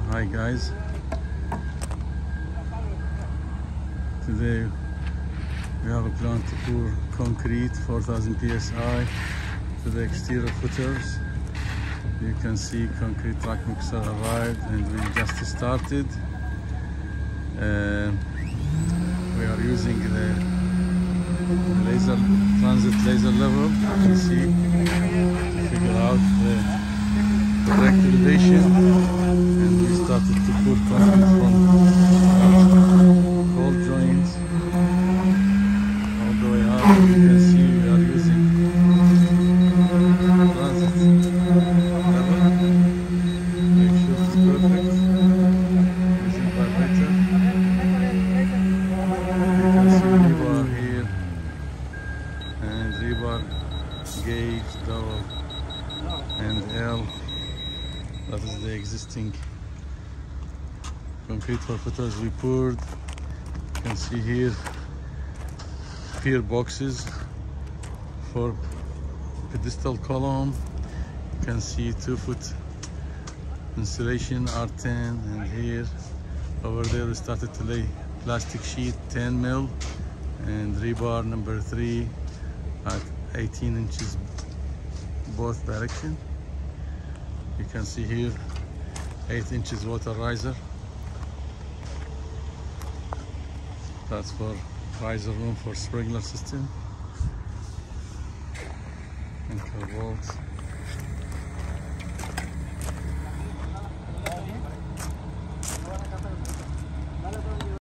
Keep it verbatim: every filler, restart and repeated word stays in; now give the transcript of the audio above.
Hi guys, today we have a plan to pour concrete four thousand P S I to the exterior footers. You can see concrete track mixer arrived and we just started. Uh, we are using the laser transit laser level, you see, to figure out the correct elevation, and we started to pour concrete from cold joints all the way up. You can see we are using transit level. Make sure it's perfect. Using vibrator. You can see rebar here and rebar gauge, dowel and L. That is the existing concrete for footers we poured. You can see here pier boxes for pedestal column. You can see two foot insulation R ten, and here over there we started to lay plastic sheet ten mil and rebar number three at eighteen inches both direction. You can see here eight inches water riser. That's for riser room for sprinkler system. And bolts.